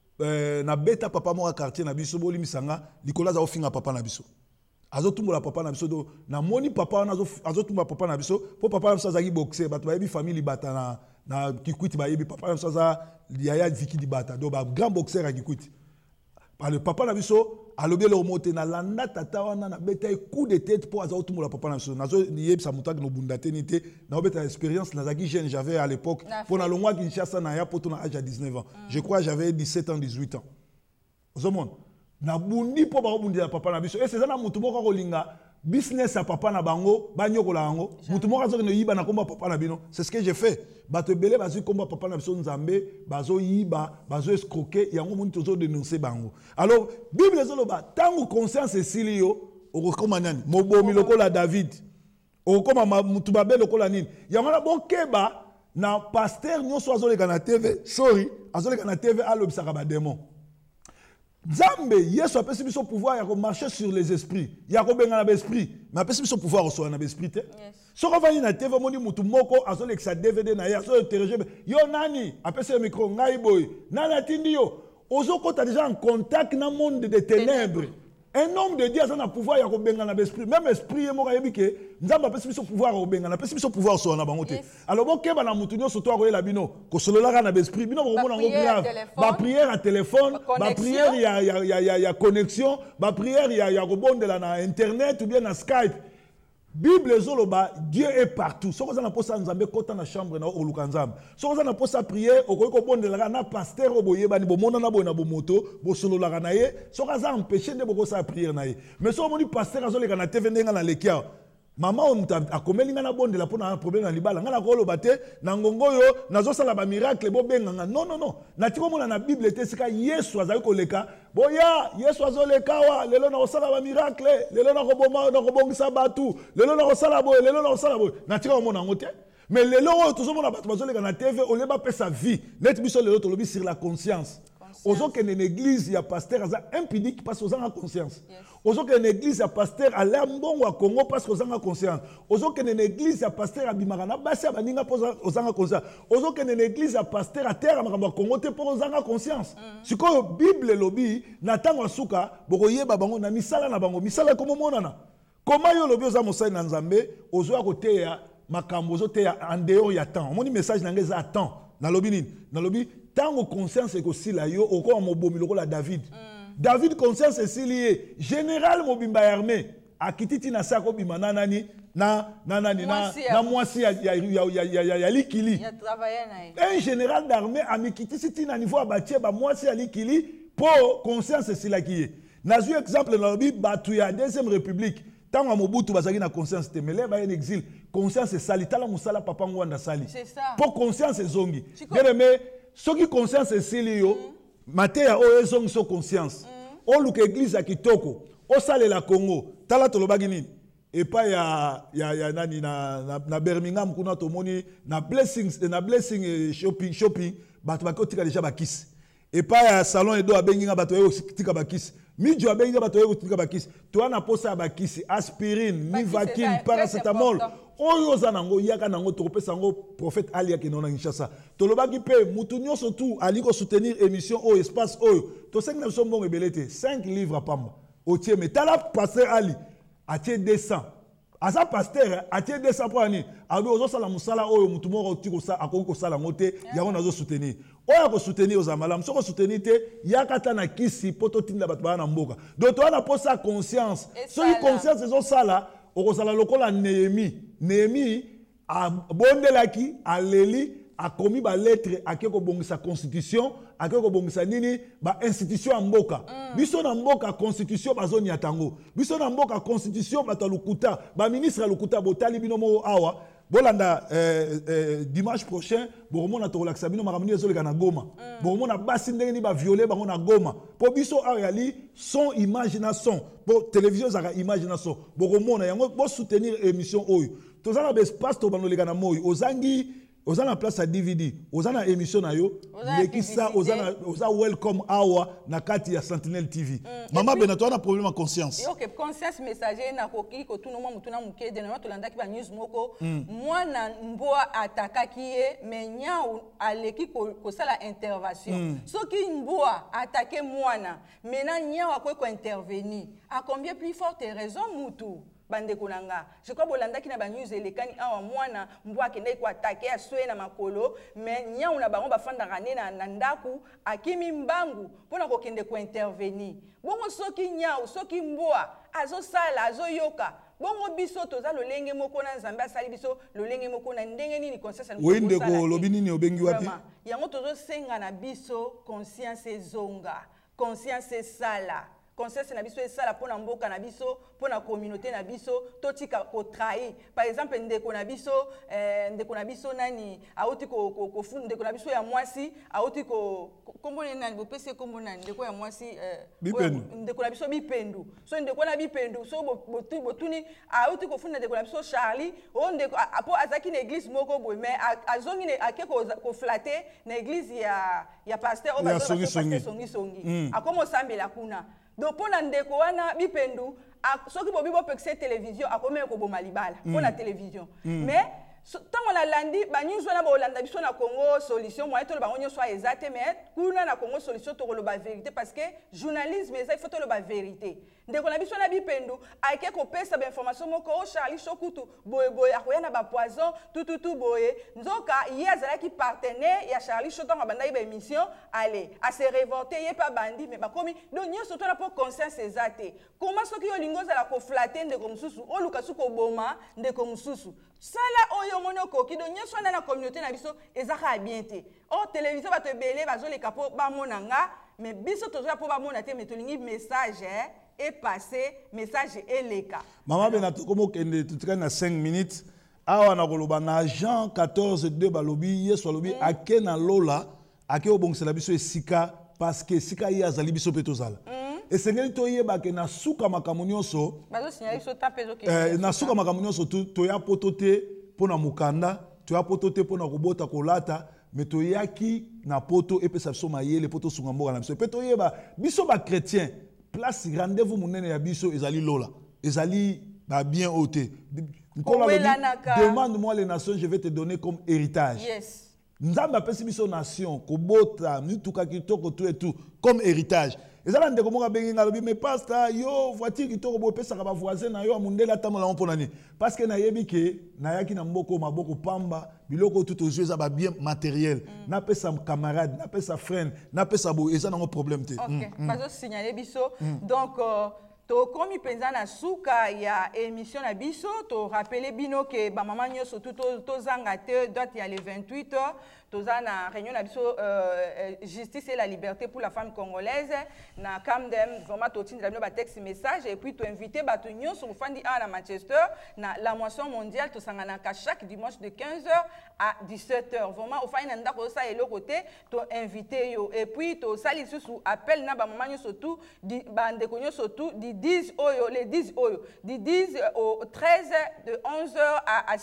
na beta papa mo quartier na biso boli misanga likola za ofinga papa na biso. Azotumbola papa na biso do na moni papa na azotumba papa na biso po papa na biso azaki boxer bato bayebi famille bata na Kikwiti bayebi papa na biso aza yaya viki di bata do ba grand boxer à Kikwiti par le papa na biso alobi le remonter na landa tata wana na beta coup de tête po azotumbola papa na biso nazo yebisa mutaki no bundate nité na beta expérience na zaki jeune j'avais à l'époque pour na longwa Kinshasa na ya poto na âge à 19 ans je crois j'avais 17 ans 18 ans ozomona na bundi po ba bundi ya papa na biso et c'est ça na mutu moko kolinga business ya papa na bango banyokola yango mutu moko azoki no yiba na komba papa na bino c'est ce que j'ai fait bato belé bazo komba papa na biso nzambe bazo yiba bazo escroquer yango mutu tozo dénoncer bango alors bible ezoloba tangu conscience esili yo okokoma nani mobomi lokola David okokoma mutu babe lokola nini yango na bokeba na pasteur nyonso azoleka na TV sorry azoleka na TV alobisaka ba démon Nzambe Yesu apesi biso pouvoir ya ko marcher sur les esprits ya ko benga na esprit mais apesi biso pouvoir so na esprit te soko vani na TV moni mutu moko azolekisa DVD na ya so interroger yo nani apesi micro ngai boy nani atindi yo ozokota déjà en contact na monde des ténèbres un homme de Dieu a un pouvoir ya ko benga na esprit même esprit mo ka yebike Nzambe apesi biso pouvoir ko benga na apesi biso pouvoir so na bango te alors bokeba na mutu nyonso to akoyela bino ko solola na esprit bino ko mona ngo grave ba prière à téléphone ba prière ya connexion ba prière ya ko bondela na internet ou bien na Skype Bible ezoloba Dieu est partout. Soko za na posa Nzambe kota na chambre na oluka Nzambe. Soko za na posa prier okoki ko bondela na pasteur oboyeba ni bomona na boy na bomoto bo solola na ye. Soko za empêcher de boko sa prière na ye. Mais soko moni pasteur azoleka na TV ndenga na lekia. Mama on akomeli na bondela pona un problème na libala ngana ko loba te na ngongo yo nazo sala ba miracle bo benga non na tiko mona na Bible te sika Yesu azali ko leka boya Yesu azoleka wa lelo na osala ba miracle lelo na ko boma na ko bongisa batu lelo na ko sala boy lelo na ko sala boy na tiko mona ngote mais lelo to zo mona batu bazoleka na TV o leba pesa vie net biso lelo to lobi sur la conscience Ozo que une église ya pasteur aza impudique parce qu'ils ont conscience. Ozo que une église ya pasteur a l'air bon au Congo parce qu'ils ont conscience. Ozo que une église ya pasteur a bimarana basi abaninga pour aux ont conscience. Ozo que une église ya pasteur a terre à Congo te pour aux ont conscience. Si quoi Bible lobby natango suka bokoyeba bango na misala na bango misala comme monana. Comment yo lobby oza mosai na Nzambe ozo à côté ya makambo te en dehors ya temps omoni message na ngeza temps nalobi nini nalobi tango conscience ekosila yo okoma mobomi lokola David David conscience esili ye général mobimba ya armée akititi na sako bima nani na mwasi ya likili un général d'armée amikitisi ti na niveau abatie ba mwasi ya likili po conscience esila ki ye nazwi exemple nalobi batu ya deuxième république tango Mobutu bazaki na conscience te mais ba en exil conscience esali tala musala papa ngwanda sali po conscience ezongi bien aimé soki conscience esili yo mateya oyo ezongi so conscience oluka église ya kitoko osalela Congo tala tolobaki nini epa ya nani na Birmingham kuna tomoni na blessing shopping bato bakotika deja bakisi epa ya salon edo abenginga bato bakotika bakisi mijo abenginga bato bakotika bakisi to ana posa ya bakisi aspirine Nivaquine paracetamol oyo za nango yaka nango topesa ngo prophète Ali akinona Kinshasa tolobaki pe mutu nyonso tu aliko soutenir émission au espace oyo to 5 na biso mbongo ebelete 5 livres pamba otie metala pasteur Ali atie 200 asa pasteur atie 200 pour ani abi ozo sala musala oyo mutu moko tiko sa akoko ko sala ngote yango nazo soutenir oyo ko soutenir aux amala msoko soutenir te yakata na kisi poto tinda bato bana mboka donc to ana posa conscience so yi conscience ezo sala okozala lokola Néhémie abondelaki aleli akomi ba lettre akeko bongisa constitution akeko bongisa nini ba institution ya mboka biso na mboka constitution bazoni ya tango biso na mboka constitution bato lukuta ba ministre lukuta botali bino mo awa bolanda dimanche prochain boromona tolakisa bino makamuni ezoleka na Goma boromona basi ndenge ni ba violer bango na Goma po biso ayali son image na son po télévision zaka image na son boromona yango bo soutenir émission oyo tozana ba espace to banoleka na moyo ozana place à DVD ozana émission na yo lekisa ozana welcome hour na kati ya Sentinelle TV mama benato na problème en conscience OK conscience messager na koki ko tuno mutuna mukede na to landaki ba news moko mwana mboa atakaki ye menya aleki ko sala intervention soki mboa attaquer mwana mena nya wa ko intervenir à combien plus forte raison mutu bande konanga je crois bolandaki na ba news elekani awa mwana mbwa kende ko attaquer aswe na makolo mais nya una bango bafanda rane na ndaku akimi mbangu pona ko kende ko intervenir bongo soki nya soki mbwa azo sala azo yoka bongo biso toza lolenge moko na Nzambe asali biso lolenge moko na ndenge nini conscience na wende ko lobi nini obengi wapi yango tozo senga na biso conscience ezonga conscience sala conscience na biso esala pona mboka na biso pona communauté na biso totika ko trahir par exemple ndeko na biso nani auti ko funda ndeko na biso ya mwasi auti ko kombone nani bo pese kombona ndeko ya mwasi ndeko na biso bipendu so ndeko na bipendu so botuni auti ko funda ndeko na biso Charlie o ndeko apo azaki na église moko boy mais azongi ne ake ko flatter na église ya pasteur o bazo songi akomo sambela kuna donc pona ndeko wana bipendu soki bobi bo pekse télévision akomé ko boma libala pona télévision mais tango na landi ba news wana ba olanda biso na Congo solution moyen to bango nyonso exacte mais kuna na Congo solution to lo ba vérité parce que journalisme il faut to lo ba vérité ndeko na biso na bipendu ake ko pesa ba information moko o Charlie Shokutu boye akoya na ba poison tout boye nzoka ye azalaki partenaire ya Charlie Shokutu ba banda ba émission allez à se révolter ye pas bandi mais ba komi donc nyonso to na po conscience exacte comment soki yo lingo za la ko flatter ndeko mususu o luka suko boma ndeko mususu sala oyo monoko ki do nyonso na communauté na biso ezaka bien te o télévision ba te belé ba zo le kapo ba monanga mais biso tozo po ba mona te mais to lingi message est passé message eleka mama benato komo kende tutika na 5 minutes awa na koloba na Jean 14:2 balobi yeso lobi ake na lola ake obongisa biso esika parce que sika ye azali biso petozala esengeli toyeba ke na suka makambo nyonso bazo signaler so tapezo ke na suka makambo nyonso toya poto te pona mukanda toya poto te pona kobota kolata mais toyaki na poto epesa biso mayele poto sunga mboka na biso pe toyeba biso ba chrétien place rendez-vous munene ya biso ezali lola ezali ba bien ôté demande-moi les nations je vais te donner comme héritage yes nzambe apesi biso nation kobota mituka kitoko tout et tout comme héritage ezala ndeko moko bengi ngalobi mais pasteur yo voiture kitoko bo pesa ka ba voisin na yo amundela tamola on ponani parce que na yebi ke na yaki na mboko maboko pamba biloko tout aux yeux za ba bien matériel na pesa camarade na pesa friend na pesa bo ezana ngo problème te. OK bazo signaler biso donc to komi penza na suka ya émission na biso to rappeler bino ke ba mama nyoso to zanga te date ya le 28 toza na réunion na biso justice et la liberté pour la femme congolaise na Camden vraiment to tindela bino ba texte message et puis to inviter ba to nyoso ko fandi à Manchester na la moisson mondiale to sangana ka chaque dimanche de 15h à 17h vraiment au faille na ndako sa elo côté to inviter yo et puis to sali sous appel na ba mama nyoso tout di ba ndeko nyoso tout di 10 oyo les 10 oyo di 10 au 13 de 11h à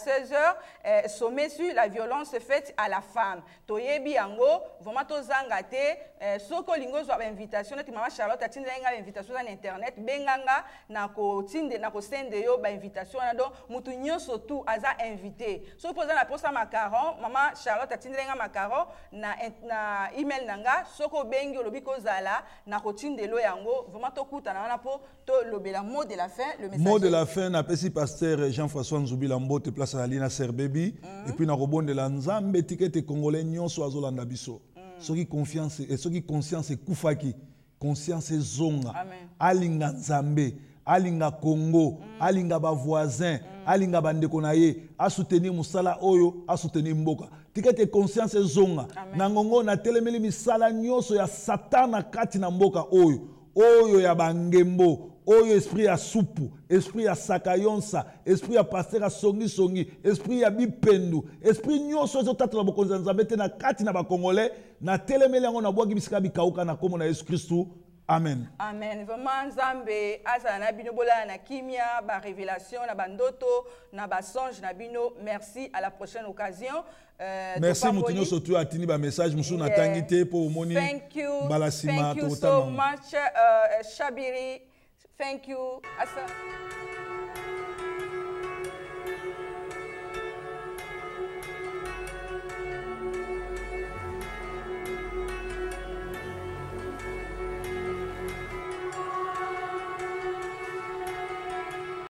16h sommet sur la violence faite à la femme. Toyebi yango vraiment to zanga te soko lingo zo ba invitation neti mama Charlotte atinda nga invitation na internet benganga na ko tinde na ko sende yo ba invitation na do mutu nyoso tu aza invité so poza na posa macaron mama Charlotte atinda nga macaron na email nanga soko bengi olobi ko zala na ko tinde lo yango vraiment to kuta na po to lobela mot de la fin le message mot de la fin na pesi pasteur Jean-François Nzubi Lambote place à Lina Serbebi et puis na robonde la nzambe tikete congolais nyonso azolanda biso soki confiance et soki conscience ekufaki conscience zonga alinga nzambe alinga Congo alinga ba voisin alinga bandeko na ye a soutenir musala oyo a soutenir mboka tikete conscience zonga na ngongo na telemeli misala nyonso ya satana kati na mboka oyo ya bangembo oyo esprit ya supu esprit ya sakayonsa esprit ya pasteur ya songi esprit ya bipendu esprit nyonso ezotatela bokonzi ya nzambe te na kati na bakongolais na telemeli yango na bwaki bisika bikauka na kombo na Yesu Kristu. Amen. Amen. Vraiment nzambe azala na bino bola na kimia ba révélation na bandoto na ba songe na bino. Merci, à la prochaine occasion. Merci mutinyo surtout atini ba message musu na tangité pour moni balasima thank you so much Shabiri. Thank you. Asa.